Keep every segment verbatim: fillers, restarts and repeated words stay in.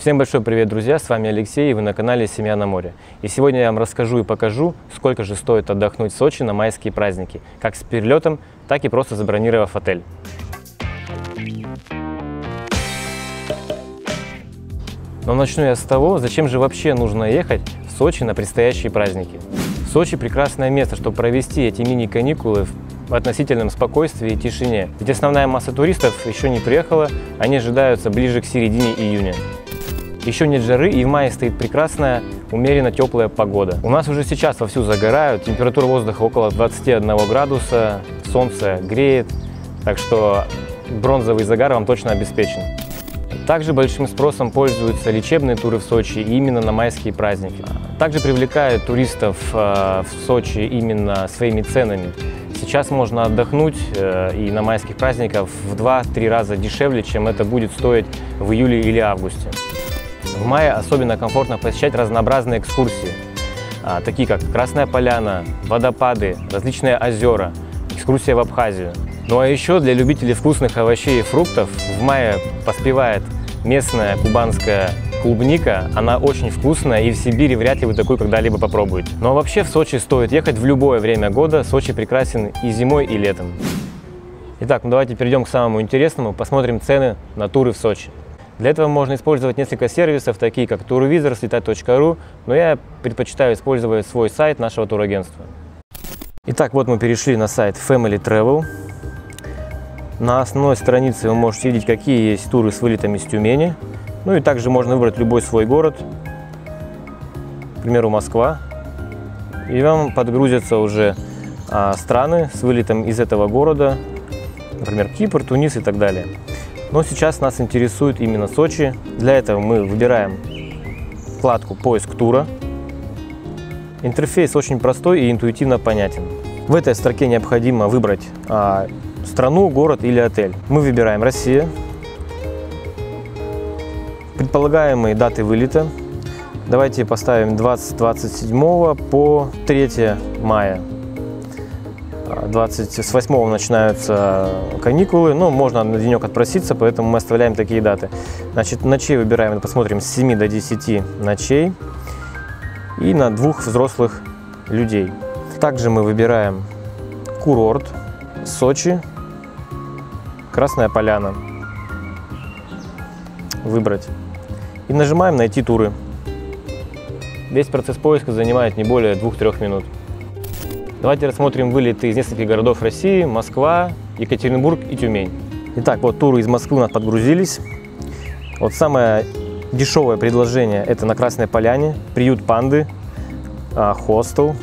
Всем большой привет, друзья! С вами Алексей, и вы на канале «Семья на море». И сегодня я вам расскажу и покажу, сколько же стоит отдохнуть в Сочи на майские праздники, как с перелетом, так и просто забронировав отель. Но начну я с того, зачем же вообще нужно ехать в Сочи на предстоящие праздники. Сочи – прекрасное место, чтобы провести эти мини-каникулы в относительном спокойствии и тишине. Ведь основная масса туристов еще не приехала, они ожидаются ближе к середине июня. Еще нет жары, и в мае стоит прекрасная, умеренно теплая погода. У нас уже сейчас вовсю загорают, температура воздуха около двадцати одного градуса, солнце греет, так что бронзовый загар вам точно обеспечен. Также большим спросом пользуются лечебные туры в Сочи именно на майские праздники. Также привлекают туристов в Сочи именно своими ценами. Сейчас можно отдохнуть и на майских праздниках в два-три раза дешевле, чем это будет стоить в июле или августе. В мае особенно комфортно посещать разнообразные экскурсии, такие как Красная Поляна, водопады, различные озера, экскурсия в Абхазию. Ну а еще для любителей вкусных овощей и фруктов в мае поспевает местная кубанская клубника. Она очень вкусная, и в Сибири вряд ли вы такую когда-либо попробуете. Но ну, а вообще в Сочи стоит ехать в любое время года. Сочи прекрасен и зимой, и летом. Итак, ну давайте перейдем к самому интересному. Посмотрим цены на туры в Сочи. Для этого можно использовать несколько сервисов, такие как Турвизор, слетать точка ру, но я предпочитаю использовать свой сайт нашего турагентства. Итак, вот мы перешли на сайт Family Travel. На основной странице вы можете видеть, какие есть туры с вылетами из Тюмени. Ну и также можно выбрать любой свой город, к примеру, Москва. И вам подгрузятся уже а, страны с вылетом из этого города, например, Кипр, Тунис и так далее. Но сейчас нас интересует именно Сочи. Для этого мы выбираем вкладку «Поиск тура». Интерфейс очень простой и интуитивно понятен. В этой строке необходимо выбрать а, страну, город или отель. Мы выбираем «Россия». Предполагаемые даты вылета. Давайте поставим двадцать двадцать седьмого по третье мая. двадцать, с восьмого начинаются каникулы, но можно на денек отпроситься, поэтому мы оставляем такие даты. Значит, ночей выбираем, посмотрим, с семи до десяти ночей и на двух взрослых людей. Также мы выбираем курорт, Сочи, Красная Поляна. Выбрать. И нажимаем «Найти туры». Весь процесс поиска занимает не более двух-трёх минут. Давайте рассмотрим вылеты из нескольких городов России: Москва, Екатеринбург и Тюмень. Итак, вот туры из Москвы у нас подгрузились. Вот самое дешевое предложение — это на Красной Поляне, приют панды, хостел.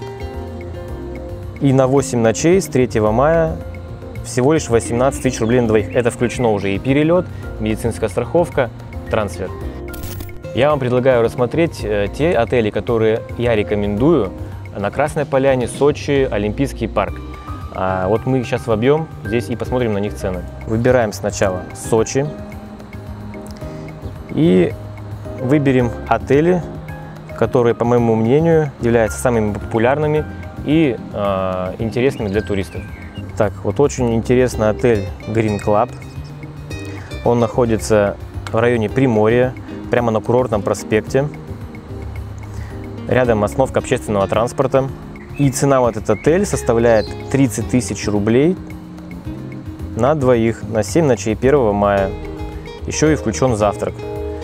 И на восемь ночей с третьего мая всего лишь восемнадцать тысяч рублей на двоих. Это включено уже и перелет, медицинская страховка, трансфер. Я вам предлагаю рассмотреть те отели, которые я рекомендую на Красной Поляне, Сочи, Олимпийский парк. А вот мы их сейчас вобьем здесь и посмотрим на них цены. Выбираем сначала Сочи и выберем отели, которые, по моему мнению, являются самыми популярными и э, интересными для туристов. Так, вот очень интересный отель Green Club. Он находится в районе Приморья, прямо на курортном проспекте. Рядом остановка общественного транспорта. И цена вот этот отель составляет тридцать тысяч рублей на двоих на семь ночей первого мая. Еще и включен завтрак.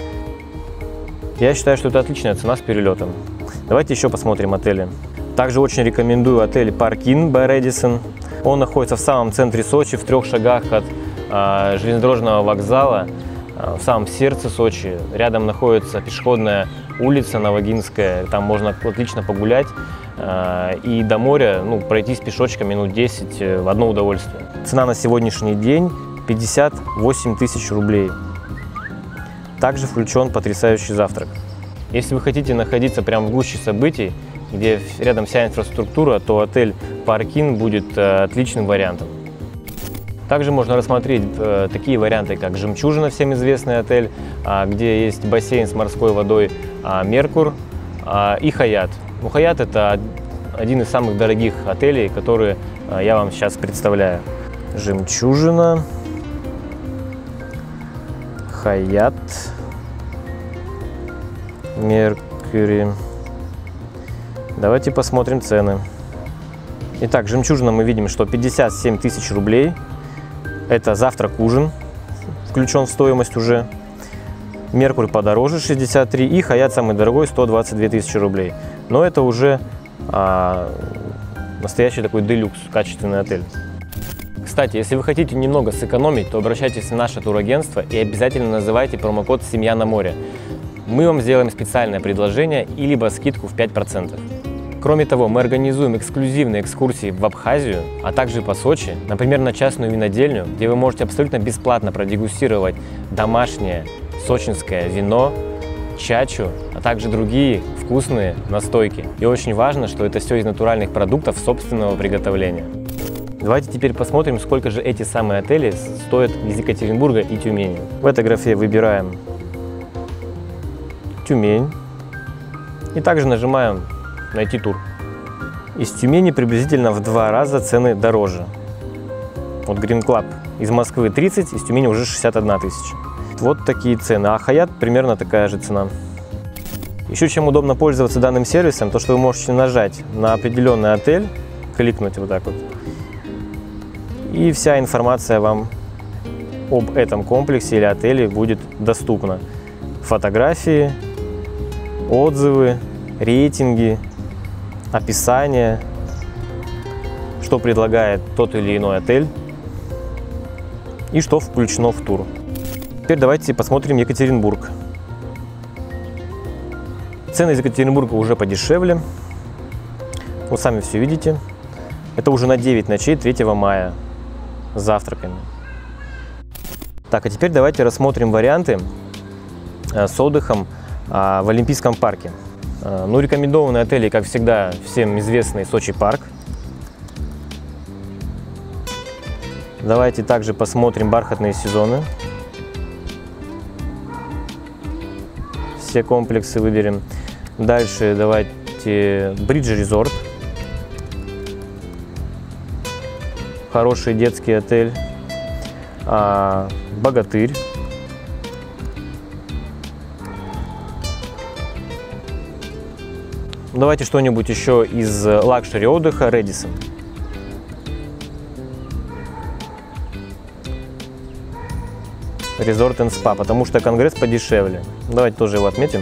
Я считаю, что это отличная цена с перелетом. Давайте еще посмотрим отели. Также очень рекомендую отель Park Inn by Radisson. Он находится в самом центре Сочи, в трех шагах от э, железнодорожного вокзала, э, в самом сердце Сочи. Рядом находится пешеходная улица Новогинская, там можно отлично погулять. Э, и до моря ну, пройтись пешочком минут десять в одно удовольствие. Цена на сегодняшний день пятьдесят восемь тысяч рублей. Также включен потрясающий завтрак. Если вы хотите находиться прямо в гуще событий, где рядом вся инфраструктура, то отель Park Inn будет э, отличным вариантом. Также можно рассмотреть э, такие варианты, как «Жемчужина», всем известный отель, э, где есть бассейн с морской водой, э, «Меркур» э, и «Хаят». Ну, «Хаят» — это один из самых дорогих отелей, которые э, я вам сейчас представляю. «Жемчужина», «Хаят», Меркьюри. Давайте посмотрим цены. Итак, жемчужина мы видим, что пятьдесят семь тысяч рублей. Это завтрак-ужин, включен в стоимость уже. Меркурий подороже шестьдесят три и Хаят самый дорогой сто двадцать две тысячи рублей. Но это уже а, настоящий такой делюкс, качественный отель. Кстати, если вы хотите немного сэкономить, то обращайтесь в наше турагентство и обязательно называйте промокод «Семья на море». Мы вам сделаем специальное предложение и либо скидку в пять процентов. Кроме того, мы организуем эксклюзивные экскурсии в Абхазию, а также по Сочи, например, на частную винодельню, где вы можете абсолютно бесплатно продегустировать домашнее сочинское вино, чачу, а также другие вкусные настойки. И очень важно, что это все из натуральных продуктов собственного приготовления. Давайте теперь посмотрим, сколько же эти самые отели стоят из Екатеринбурга и Тюмени. В этой графе выбираем Тюмень и также нажимаем «Найти тур». Из Тюмени приблизительно в два раза цены дороже. Вот Green Club из Москвы тридцать, из Тюмени уже шестьдесят одна тысяча. Вот такие цены, а Хаят примерно такая же цена. Еще чем удобно пользоваться данным сервисом, то что вы можете нажать на определенный отель, кликнуть вот так вот, и вся информация вам об этом комплексе или отеле будет доступна. Фотографии, отзывы, рейтинги, описание, что предлагает тот или иной отель и что включено в тур. Теперь давайте посмотрим Екатеринбург. Цены из Екатеринбурга уже подешевле. Вы сами все видите. Это уже на девять ночей третьего мая с завтраками. Так, а теперь давайте рассмотрим варианты с отдыхом в Олимпийском парке. Ну, рекомендованные отели, как всегда, всем известный Сочи парк. Давайте также посмотрим бархатные сезоны. Все комплексы выберем. Дальше давайте Бридж Резорт. Хороший детский отель. А, Богатырь. Давайте что-нибудь еще из лакшери отдыха. Рэдиссон. Резорт энд спа, потому что Конгресс подешевле. Давайте тоже его отметим.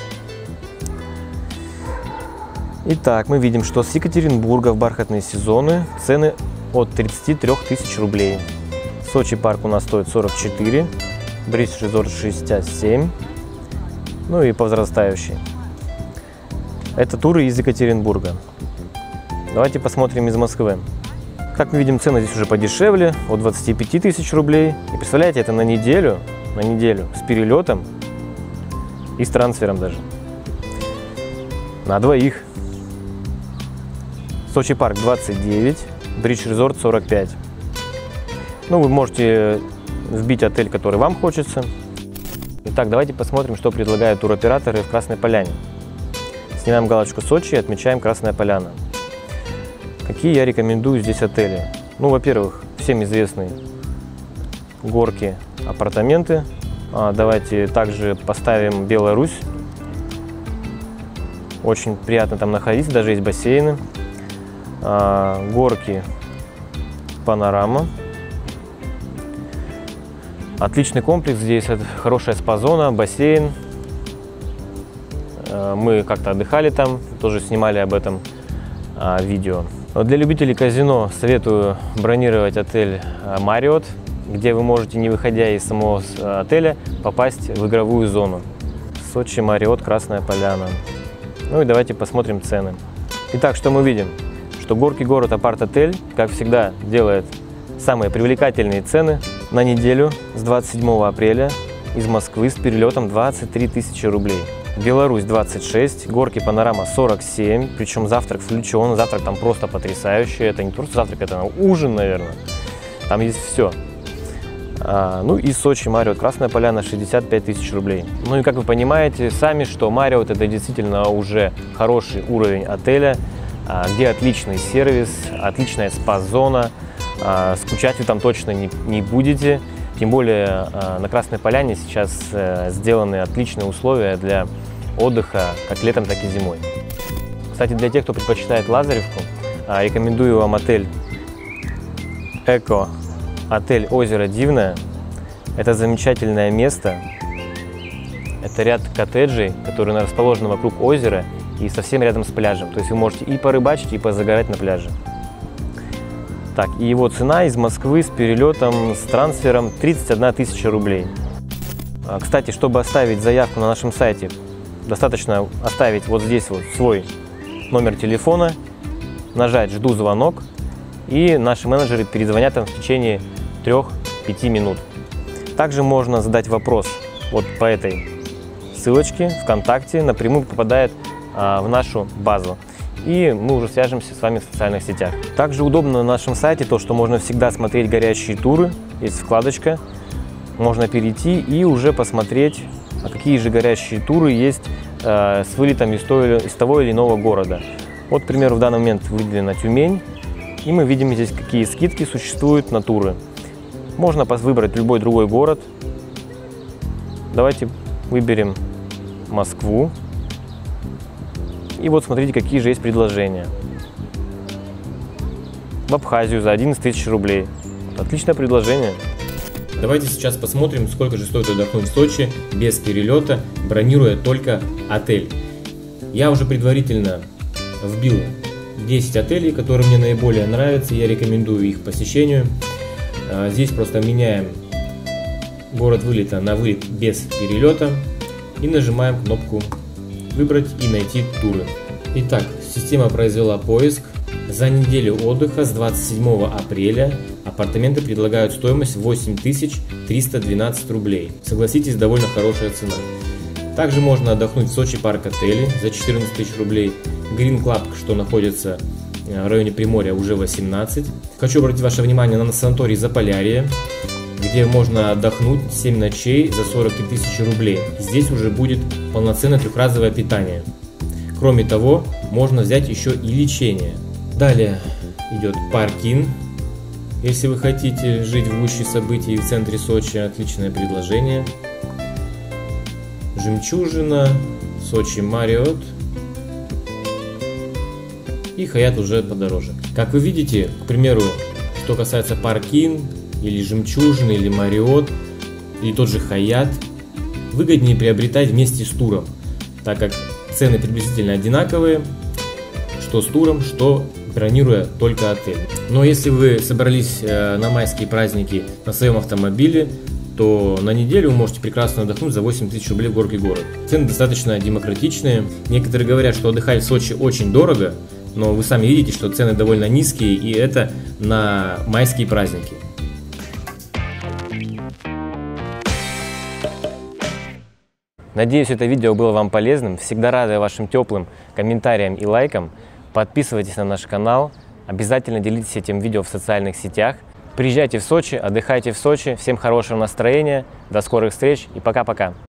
Итак, мы видим, что с Екатеринбурга в бархатные сезоны цены от тридцати трёх тысяч рублей. Сочи парк у нас стоит сорок четыре, Бридж Резорт шестьдесят семь, ну и по возрастающей. Это туры из Екатеринбурга. Давайте посмотрим из Москвы. Как мы видим, цены здесь уже подешевле, от двадцати пяти тысяч рублей. И представляете, это на неделю, на неделю с перелетом и с трансфером даже. На двоих. Сочи парк двадцать девять, Бридж Резорт сорок пять. Ну, вы можете вбить отель, который вам хочется. Итак, давайте посмотрим, что предлагают туроператоры в Красной Поляне. Снимаем галочку Сочи и отмечаем Красная Поляна. Какие я рекомендую здесь отели? Ну, во-первых, всем известные горки, апартаменты. А, давайте также поставим Беларусь. Очень приятно там находиться, даже есть бассейны. А, горки, Панорама. Отличный комплекс, здесь хорошая спа-зона, бассейн. А, мы как-то отдыхали там, тоже снимали об этом а, видео. Для любителей казино советую бронировать отель Marriott, где вы можете, не выходя из самого отеля, попасть в игровую зону. Сочи, Marriott, Красная Поляна. Ну и давайте посмотрим цены. Итак, что мы видим? Что Горки город апарт-отель, как всегда, делает самые привлекательные цены на неделю с двадцать седьмого апреля из Москвы с перелетом двадцать три тысячи рублей. Беларусь двадцать шесть, Горки Панорама сорок семь, причем завтрак включен, завтрак там просто потрясающий, это не просто завтрак, это ужин, наверное, там есть все. А, ну и Сочи, Marriott, Красная Поляна шестьдесят пять тысяч рублей. Ну и как вы понимаете сами, что Marriott это действительно уже хороший уровень отеля, а, где отличный сервис, отличная спа-зона, а, скучать вы там точно не, не будете. Тем более на Красной Поляне сейчас сделаны отличные условия для отдыха как летом, так и зимой. Кстати, для тех, кто предпочитает Лазаревку, рекомендую вам отель Эко, отель «Озеро Дивное». Это замечательное место. Это ряд коттеджей, которые расположены вокруг озера и совсем рядом с пляжем. То есть вы можете и порыбачить, и позагорать на пляже. Так, и его цена из Москвы с перелетом, с трансфером тридцать одна тысяча рублей. Кстати, чтобы оставить заявку на нашем сайте, достаточно оставить вот здесь вот свой номер телефона, нажать «Жду звонок», и наши менеджеры перезвонят вам в течение трёх-пяти минут. Также можно задать вопрос вот по этой ссылочке ВКонтакте, напрямую попадает а, в нашу базу. И мы уже свяжемся с вами в социальных сетях. Также удобно на нашем сайте то, что можно всегда смотреть горящие туры. Есть вкладочка, можно перейти и уже посмотреть, а какие же горящие туры есть э, с вылетом из того, из того или иного города. Вот, к примеру, в данный момент выделена Тюмень, и мы видим здесь, какие скидки существуют на туры. Можно выбрать любой другой город. Давайте выберем Москву. И вот смотрите, какие же есть предложения. В Абхазию за одиннадцать тысяч рублей. Отличное предложение. Давайте сейчас посмотрим, сколько же стоит отдохнуть в Сочи без перелета, бронируя только отель. Я уже предварительно вбил десять отелей, которые мне наиболее нравятся, я рекомендую их посещению. Здесь просто меняем город вылета на вылет без перелета и нажимаем кнопку «Выбрать и найти туры». Итак, система произвела поиск. За неделю отдыха с двадцать седьмого апреля апартаменты предлагают стоимость восемь тысяч триста двенадцать рублей. Согласитесь, довольно хорошая цена. Также можно отдохнуть в Сочи парк отеле за четырнадцать тысяч рублей. Green Club, что находится в районе Приморья, уже восемнадцать. Хочу обратить ваше внимание на санаторий Заполярье, где можно отдохнуть семь ночей за сорок три тысячи рублей. Здесь уже будет полноценное трехразовое питание. Кроме того, можно взять еще и лечение. Далее идет Парк-Ин. Если вы хотите жить в гуще событий в центре Сочи, отличное предложение. Жемчужина, Сочи Марриотт и Хаят уже подороже. Как вы видите, к примеру, что касается Парк-Ин, или Жемчужины, или Марриотт, или тот же Хаят, выгоднее приобретать вместе с туром, так как цены приблизительно одинаковые, что с туром, что бронируя только отель. Но если вы собрались на майские праздники на своем автомобиле, то на неделю вы можете прекрасно отдохнуть за восемь тысяч рублей в горный город. Цены достаточно демократичные. Некоторые говорят, что отдыхать в Сочи очень дорого, но вы сами видите, что цены довольно низкие, и это на майские праздники. Надеюсь, это видео было вам полезным. Всегда рады вашим теплым комментариям и лайкам. Подписывайтесь на наш канал. Обязательно делитесь этим видео в социальных сетях. Приезжайте в Сочи, отдыхайте в Сочи. Всем хорошего настроения. До скорых встреч и пока-пока.